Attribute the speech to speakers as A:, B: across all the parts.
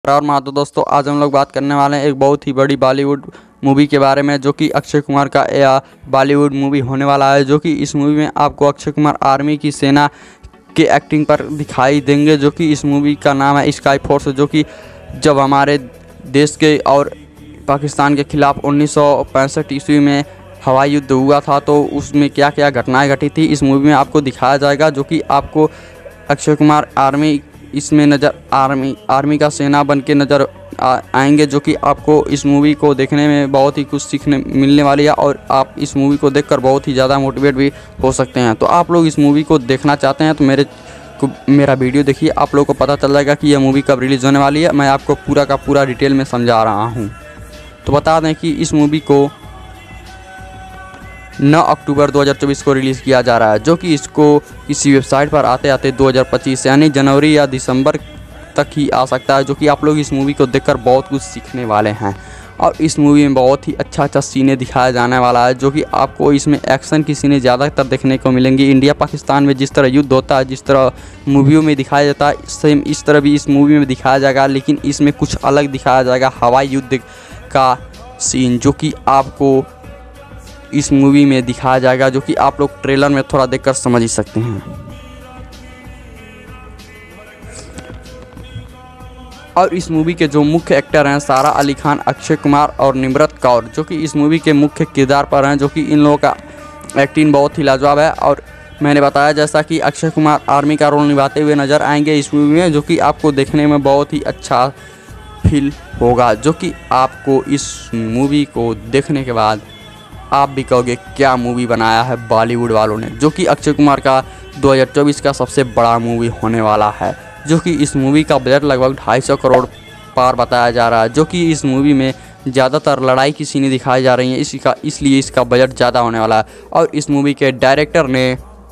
A: और मातो दोस्तों, आज हम लोग बात करने वाले हैं एक बहुत ही बड़ी बॉलीवुड मूवी के बारे में, जो कि अक्षय कुमार का बॉलीवुड मूवी होने वाला है। जो कि इस मूवी में आपको अक्षय कुमार आर्मी की सेना के एक्टिंग पर दिखाई देंगे। जो कि इस मूवी का नाम है स्काई फोर्स। जो कि जब हमारे देश के और पाकिस्तान के खिलाफ 1965 ईस्वी में हवाई युद्ध हुआ था, तो उसमें क्या क्या घटनाएं घटी थी इस मूवी में आपको दिखाया जाएगा। जो कि आपको अक्षय कुमार इसमें आर्मी का सेना बन के नज़र आएंगे। जो कि आपको इस मूवी को देखने में बहुत ही कुछ सीखने मिलने वाली है और आप इस मूवी को देखकर बहुत ही ज़्यादा मोटिवेट भी हो सकते हैं। तो आप लोग इस मूवी को देखना चाहते हैं तो मेरा वीडियो देखिए, आप लोगों को पता चल जाएगा कि यह मूवी कब रिलीज़ होने वाली है। मैं आपको पूरा का पूरा डिटेल में समझा रहा हूँ। तो बता दें कि इस मूवी को 9 अक्टूबर 2024 को रिलीज़ किया जा रहा है। जो कि इसको किसी वेबसाइट पर आते आते 2025 यानी जनवरी या दिसंबर तक ही आ सकता है। जो कि आप लोग इस मूवी को देखकर बहुत कुछ सीखने वाले हैं और इस मूवी में बहुत ही अच्छा सीने दिखाया जाने वाला है। जो कि आपको इसमें एक्शन की सीने ज़्यादातर देखने को मिलेंगी। इंडिया पाकिस्तान में जिस तरह युद्ध होता है, जिस तरह मूवियों में दिखाया जाता है, सेम इस तरह भी इस मूवी में दिखाया जाएगा, लेकिन इसमें कुछ अलग दिखाया जाएगा, हवाई युद्ध का सीन, जो कि आपको इस मूवी में दिखाया जाएगा। जो कि आप लोग ट्रेलर में थोड़ा देखकर समझ ही सकते हैं। और इस मूवी के जो मुख्य एक्टर हैं, सारा अली खान, अक्षय कुमार और निम्रत कौर, जो कि इस मूवी के मुख्य किरदार पर हैं। जो कि इन लोगों का एक्टिंग बहुत ही लाजवाब है। और मैंने बताया जैसा कि अक्षय कुमार आर्मी का रोल निभाते हुए नज़र आएंगे इस मूवी में, जो कि आपको देखने में बहुत ही अच्छा फील होगा। जो कि आपको इस मूवी को देखने के बाद आप भी कहोगे क्या मूवी बनाया है बॉलीवुड वालों ने। जो कि अक्षय कुमार का 2024 का सबसे बड़ा मूवी होने वाला है। जो कि इस मूवी का बजट लगभग 250 करोड़ पार बताया जा रहा है। जो कि इस मूवी में ज़्यादातर लड़ाई की सीनें दिखाई जा रही हैं, इसलिए इसका बजट ज़्यादा होने वाला है। और इस मूवी के डायरेक्टर ने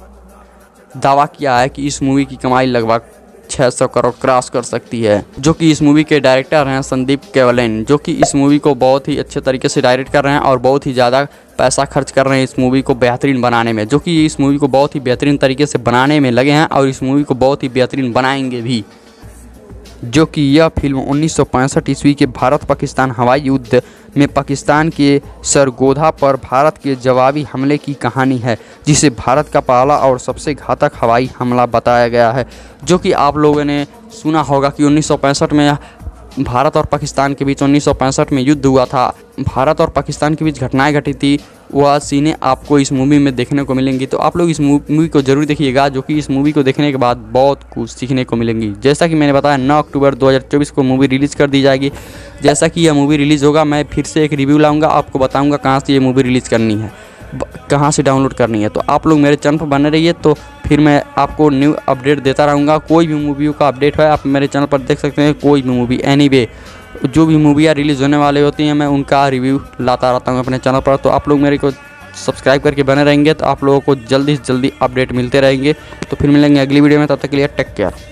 A: दावा किया है कि इस मूवी की कमाई लगभग 600 करोड़ क्रॉस कर सकती है। जो कि इस मूवी के डायरेक्टर हैं संदीप केवलेन, जो कि इस मूवी को बहुत ही अच्छे तरीके से डायरेक्ट कर रहे हैं और बहुत ही ज़्यादा पैसा खर्च कर रहे हैं इस मूवी को बेहतरीन बनाने में। जो कि इस मूवी को बहुत ही बेहतरीन तरीके से बनाने में लगे हैं और इस मूवी को बहुत ही बेहतरीन बनाएंगे भी। जो कि यह फिल्म 1965 ईस्वी के भारत पाकिस्तान हवाई युद्ध में पाकिस्तान के सरगोधा पर भारत के जवाबी हमले की कहानी है, जिसे भारत का पहला और सबसे घातक हवाई हमला बताया गया है। जो कि आप लोगों ने सुना होगा कि 1965 में भारत और पाकिस्तान के बीच 1965 में युद्ध हुआ था। भारत और पाकिस्तान के बीच घटनाएं घटी थी, वह सीनें आपको इस मूवी में देखने को मिलेंगी। तो आप लोग इस मूवी को ज़रूर देखिएगा। जो कि इस मूवी को देखने के बाद बहुत कुछ सीखने को मिलेंगी। जैसा कि मैंने बताया 9 अक्टूबर 2024 को मूवी रिलीज़ कर दी जाएगी। जैसा कि यह मूवी रिलीज़ होगा, मैं फिर से एक रिव्यू लाऊंगा, आपको बताऊँगा कहाँ से ये मूवी रिलीज़ करनी है, कहाँ से डाउनलोड करनी है। तो आप लोग मेरे चैनल पर बने रहिए, तो फिर मैं आपको न्यू अपडेट देता रहूँगा। कोई भी मूवी का अपडेट है आप मेरे चैनल पर देख सकते हैं। कोई भी मूवी एनीवे जो भी मूवियाँ रिलीज़ होने वाली होती हैं, मैं उनका रिव्यू लाता रहता हूँ अपने चैनल पर। तो आप लोग मेरे को सब्सक्राइब करके बने रहेंगे, तो आप लोगों को जल्दी से जल्दी अपडेट मिलते रहेंगे। तो फिर मिलेंगे अगली वीडियो में, तब तक के लिए टेक केयर।